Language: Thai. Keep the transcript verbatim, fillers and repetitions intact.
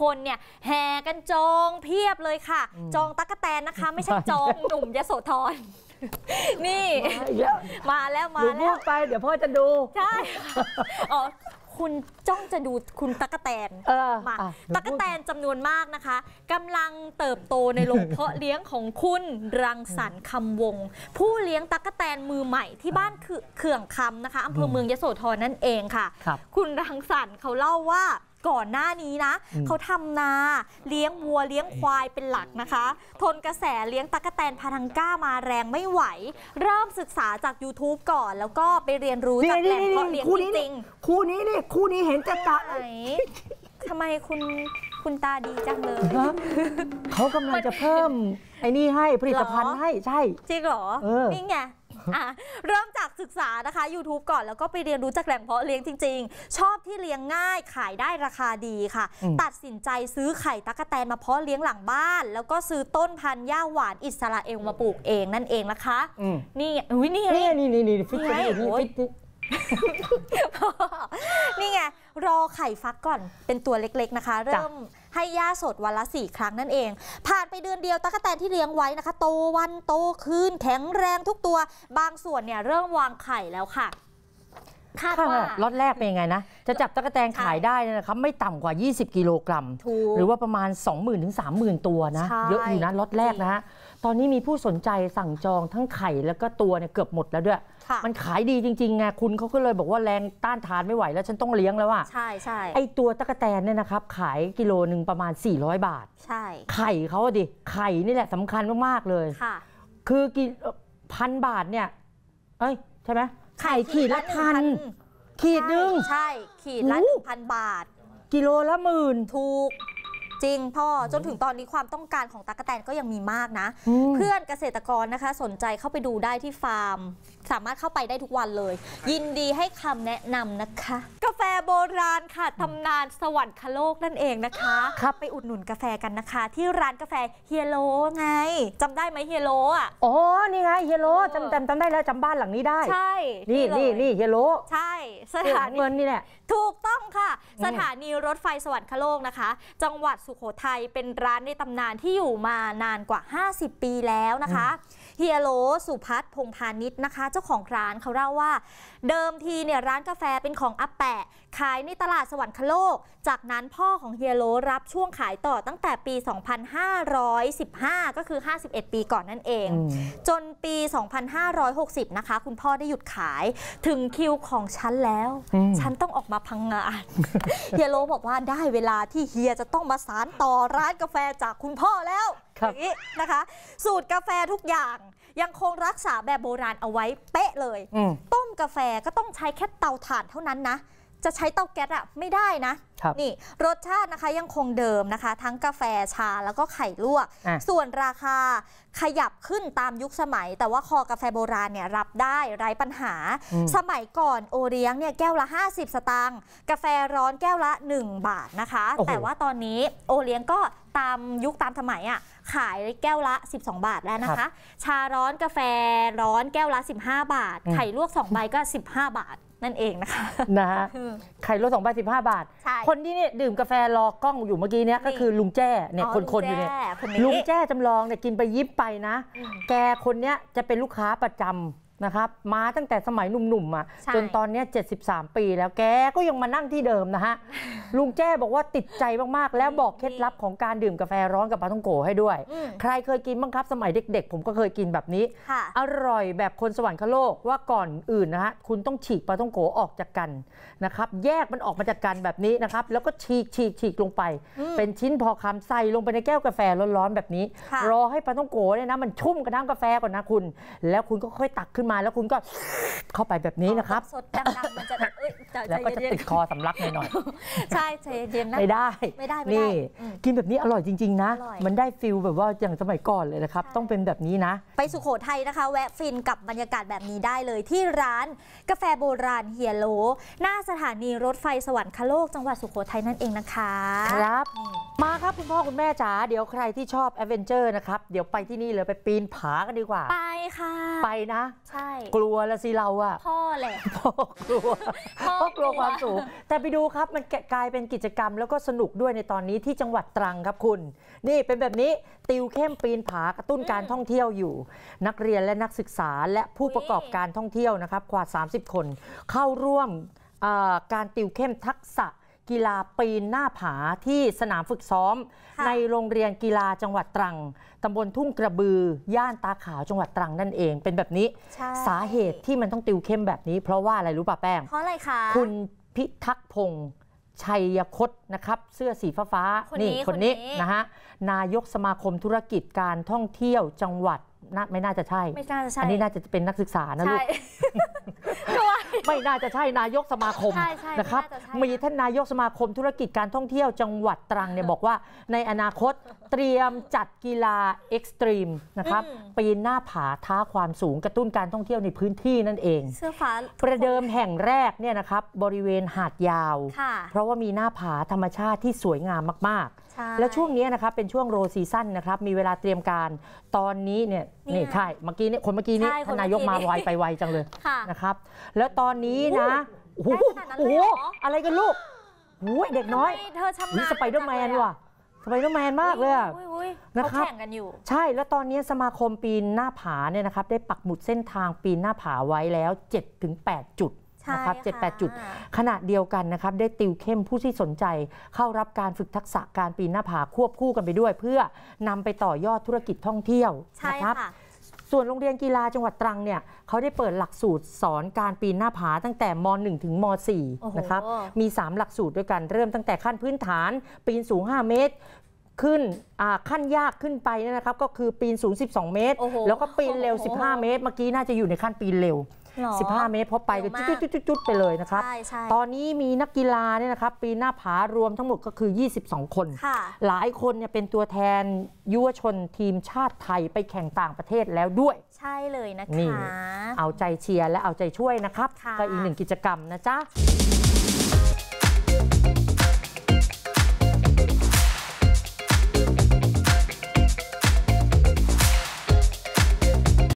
คนเนี่ยแห่กันจองเพียบเลยค่ะจองตั๊กแตนนะคะไม่ใช่จองหนุ่มยโสธรนี่มาแล้วมาแล้วพูดไปเดี๋ยวพ่อจะดูใช่อ๋อคุณจ้องจะดูคุณตั๊กแตนมาตั๊กแตนจำนวนมากนะคะกำลังเติบโตในโรงเพาะเลี้ยงของคุณรังสรรค์คำวงผู้เลี้ยงตั๊กแตนมือใหม่ที่บ้านเขื่องคำนะคะอำเภอเมืองยโสธรนั่นเองค่ะคุณรังสรรค์เขาเล่าว่าก่อนหน้านี้นะเขาทำนาเลี้ยงวัวเลี้ยงควายเป็นหลักนะคะทนกระแสเลี้ยงตั๊กแตนพาทังก้ามาแรงไม่ไหวเริ่มศึกษาจาก ยูทูบ ก่อนแล้วก็ไปเรียนรู้จากแหล่งเพาะเลี้ยงจริงๆคู่นี้นี่คู่นี้เห็นจะจะไหนทำไมคุณคุณตาดีจังเลยเขากำลังจะเพิ่มไอ้นี่ให้ผลิตภัณฑ์ให้ใช่จริงเหรอนี่ไงเริ่มจากศึกษานะคะ ยูทูบ ก่อนแล้วก็ไปเรียนรู้จากแหล่งเพาะเลี้ยงจริงๆชอบที่เลี้ยงง่ายขายได้ราคาดีค่ะตัดสินใจซื้อไข่ตั๊กแตนมาเพาะเลี้ยงหลังบ้านแล้วก็ซื้อต้นพันธุ์หญ้าหวานอิสราเอลมาปลูกเองนั่นเองนะคะนี่อุ้ยนี่นี่นี่นี่นี่ฟิตนี่ฟิตนี่ไงรอไข่ฟักก่อนเป็นตัวเล็กๆนะคะเริ่มให้หญ้าสดวันละสี่ครั้งนั่นเองผ่านไปเดือนเดียวตั๊กแตนที่เลี้ยงไว้นะคะโตวันโตคืนแข็งแรงทุกตัวบางส่วนเนี่ยเริ่มวางไข่แล้วค่ะคาดว่าล็อตแรกเป็นยังไงนะจะจับตั๊กแตนขายได้นะครับไม่ต่ำกว่ายี่สิบกิโลกรัมหรือว่าประมาณ สองหมื่น ถึง สามหมื่น ตัวนะเยอะอยู่นะล็อตแรกนะฮะตอนนี้มีผู้สนใจสั่งจองทั้งไข่แล้วก็ตัวเนี่ยเกือบหมดแล้วด้วยมันขายดีจริงๆไงคุณเขาก็เลยบอกว่าแรงต้านทานไม่ไหวแล้วฉันต้องเลี้ยงแล้วว่าใช่ใช่ไอตัวตั๊กแตนเนี่ยนะครับขายกิโลหนึ่งประมาณสี่ร้อยบาทใช่ไข่เขาดิไข่นี่แหละสำคัญมากๆเลยค่ะคือกี่พันบาทเนี่ยเอ้ยใช่ไหมไข่ขีดละพันขีดหนึ่งใช่ขีดละหนึ่งพันบาทกิโลละหมื่นถูกจริงพ่อจนถึงตอนนี้ความต้องการของตั๊กแตนก็ยังมีมากนะเพื่อนเกษตรกรนะคะสนใจเข้าไปดูได้ที่ฟาร์มสามารถเข้าไปได้ทุกวันเลยยินดีให้คำแนะนำนะคะกาแฟโบราณค่ะตำนานสวรรคโลกนั่นเองนะคะครับไปอุดหนุนกาแฟกันนะคะที่ร้านกาแฟเฮียโลไงจำได้ไหมเฮียโลอ่ะอ๋อนี่ไงเฮียโลจำจำจำได้แล้วจำบ้านหลังนี้ได้ใช่นี่นี่นี่เฮียโลใช่สถานีเงินนี่แหละถูกต้องค่ะสถานีรถไฟสวรรคโลกนะคะจังหวัดสุโขทัยเป็นร้านในตำนานที่อยู่มานานกว่าห้าสิบปีแล้วนะคะเฮียโลสุพัฒน์พงพาณิชย์นะคะเจ้าของร้านเขาเล่าว่าเดิมทีเนี่ยร้านกาแฟเป็นของอาแปะขายในตลาดสวรรคโลกจากนั้นพ่อของเฮียโลรับช่วงขายต่อตั้งแต่ปี สองพันห้าร้อยสิบห้า ก็คือห้าสิบเอ็ดปีก่อนนั่นเองจนปี สองพันห้าร้อยหกสิบ นะคะคุณพ่อได้หยุดขายถึงคิวของฉันแล้วฉันต้องออกมาพังงานเฮียโลบอกว่าได้เวลาที่เฮียจะต้องมาสานต่อร้านกาแฟจากคุณพ่อแล้วอย่างนี้นะคะสูตรกาแฟทุกอย่างยังคงรักษาแบบโบราณเอาไว้เป๊ะเลยต้มกาแฟก็ต้องใช้แค่เตาถ่านเท่านั้นนะจะใช้เตาแก๊สอะไม่ได้นะนี่รสชาตินะคะยังคงเดิมนะคะทั้งกาแฟชาแล้วก็ไข่ลวกส่วนราคาขยับขึ้นตามยุคสมัยแต่ว่าคอกาแฟโบราณเนี่ยรับได้ไร้ปัญหาสมัยก่อนโอเลี้ยงเนี่ยแก้วละห้าสิบสตางค์กาแฟร้อนแก้วละหนึ่งบาทนะคะแต่ว่าตอนนี้โอเลี้ยงก็ตามยุคตามสมัยอ่ะขายแก้วละสิบสองบาทแล้วนะคะชาร้อนกาแฟร้อนแก้วละสิบห้าบาทไข่ลวกสองใบก็สิบห้าบาทนั่นเองนะคะนะฮะไข่ลวกสองใบสิบห้าบาทคนที่นี่ดื่มกาแฟรอกล้องอยู่เมื่อกี้เนี้ยก็คือลุงแจ้เนี่ยคนๆอยู่เนี่ยลุงแจ้จำลองเนี่ยกินไปยิบไปนะแกคนเนี้ยจะเป็นลูกค้าประจำนะครับมาตั้งแต่สมัยหนุ่มๆอ่ะจนตอนนี้เจ็ดสิบสามปีแล้วแกก็ยังมานั่งที่เดิมนะฮะลุงแจ้บอกว่าติดใจมากๆแล้วบอกเคล็ดลับของการดื่มกาแฟร้อนกับปลาท่องโกให้ด้วยใครเคยกินบ้างครับสมัยเด็กๆผมก็เคยกินแบบนี้อร่อยแบบคนสวรรคโลกว่าก่อนอื่นนะฮะคุณต้องฉีกปลาท่องโกออกจากกันนะครับแยกมันออกมาจากกันแบบนี้นะครับแล้วก็ฉีกฉีกฉีกลงไปเป็นชิ้นพอคำใส่ลงไปในแก้วกาแฟร้อนๆแบบนี้รอให้ปลาท่องโกเนี่ยนะมันชุ่มกระทั่งกาแฟก่อนนะคุณแล้วคุณก็ค่อยตักขึ้นมาแล้วคุณก็เข้าไปแบบนี้นะครับสดดังๆมันจะแล้วก็จะติดคอสำลักหน่อยใช่ใจเย็นนะไม่ได้ไม่ได้นี่กินแบบนี้อร่อยจริงๆนะมันได้ฟิลแบบว่าอย่างสมัยก่อนเลยนะครับต้องเป็นแบบนี้นะไปสุโขทัยนะคะแวะฟินกับบรรยากาศแบบนี้ได้เลยที่ร้านกาแฟโบราณเฮียโลหน้าสถานีรถไฟสวรรคโลกจังหวัดสุโขทัยนั่นเองนะคะครับมาครับคุณพ่อคุณแม่จ๋าเดี๋ยวใครที่ชอบแอดเวนเจอร์นะครับเดี๋ยวไปที่นี่เลยไปปีนผากันดีกว่าไปค่ะไปนะใช่กลัวละสิเราอะพ่อแหละพ่อกลัวพ่อกลัวความสูงแต่ไปดูครับมันกลายเป็นกิจกรรมแล้วก็สนุกด้วยในตอนนี้ที่จังหวัดตรังครับคุณนี่เป็นแบบนี้ติวเข้มปีนผากระตุ้นการท่องเที่ยวอยู่ นักเรียนและนักศึกษาและผู้ประกอบการท่องเที่ยวนะครับกว่าสามสิบคนเข้าร่วมการติวเข้มทักษะกีฬาปีนหน้าผาที่สนามฝึกซ้อมในโรงเรียนกีฬาจังหวัดตรังตำบลทุ่งกระบือย่านตาขาวจังหวัดตรังนั่นเองเป็นแบบนี้สาเหตุที่มันต้องติวเข้มแบบนี้เพราะว่าอะไรรู้ป่ะแป้งเพราะอะไรคะคุณพิทักษ์พงษ์ชัยคตนะครับเสื้อสีฟ้าๆนี่คนนี้นะฮะนายกสมาคมธุรกิจการท่องเที่ยวจังหวัดไม่น่าจะใช่ไม่น่าจะใช่อันนี้น่าจะเป็นนักศึกษานะลูกไม่น่าจะใช่นายกสมาคมนะครับมีท่านนายกสมาคมธุรกิจการท่องเที่ยวจังหวัดตรังเนี่ยบอกว่าในอนาคตเตรียมจัดกีฬาเอ็กซ์ตรีมนะครับปีนหน้าผาท้าความสูงกระตุ้นการท่องเที่ยวในพื้นที่นั่นเองเสื้อฟ้าประเดิมแห่งแรกเนี่ยนะครับบริเวณหาดยาวเพราะว่ามีหน้าผาธรรมชาติที่สวยงามมากๆแล้วช่วงนี้นะครับเป็นช่วงโรซีซั่นนะครับมีเวลาเตรียมการตอนนี้เนี่ยนี่ใช่เมื่อกี้นี่คนเมื่อกี้นี้ท่านนายกมาไวไปไวจังเลยนะครับแล้วตอนนี้นะโอ้โหอะไรกันลูกโอ้ยเด็กน้อยเธอชำนาญสไปเดอร์แมนว่ะสไปเดอร์แมนมากเลยนะครับแข่งกันอยู่ใช่แล้วตอนนี้สมาคมปีนหน้าผาเนี่ยนะครับได้ปักหมุดเส้นทางปีนหน้าผาไว้แล้ว เจ็ดถึงแปด จุดนะครับ เจ็ดถึงแปด จุดขณะเดียวกันนะครับได้ติวเข้มผู้ที่สนใจเข้ารับการฝึกทักษะการปีนหน้าผาควบคู่กันไปด้วย เพื่อนำไปต่อยอดธุรกิจท่องเที่ยวนะครับส่วนโรงเรียนกีฬาจังหวัดตรังเนี่ยเขาได้เปิดหลักสูตรสอนการปีนหน้าผาตั้งแต่ม หนึ่ง ถึงม สี่ นะครับมีสามหลักสูตรด้วยกันเริ่มตั้งแต่ขั้นพื้นฐานปีนสูงห้าเมตรขึ้นขั้นยากขึ้นไปนะครับก็คือปีนสูงสิบสองเมตรแล้วก็ปีนเร็วสิบห้าเมตรเมื่อกี้น่าจะอยู่ในขั้นปีนเร็วสิบห้าเมตรพอไปก็จุดๆๆไปเลยนะครับตอนนี้มีนักกีฬาเนี่ยนะครับปีนหน้าผารวมทั้งหมดก็คือยี่สิบสองคนหลายคนเนี่ยเป็นตัวแทนยุวชนทีมชาติไทยไปแข่งต่างประเทศแล้วด้วยใช่เลยนะคะเอาใจเชียร์และเอาใจช่วยนะครับก็อีกหนึ่งกิจกรรมนะจ๊ะ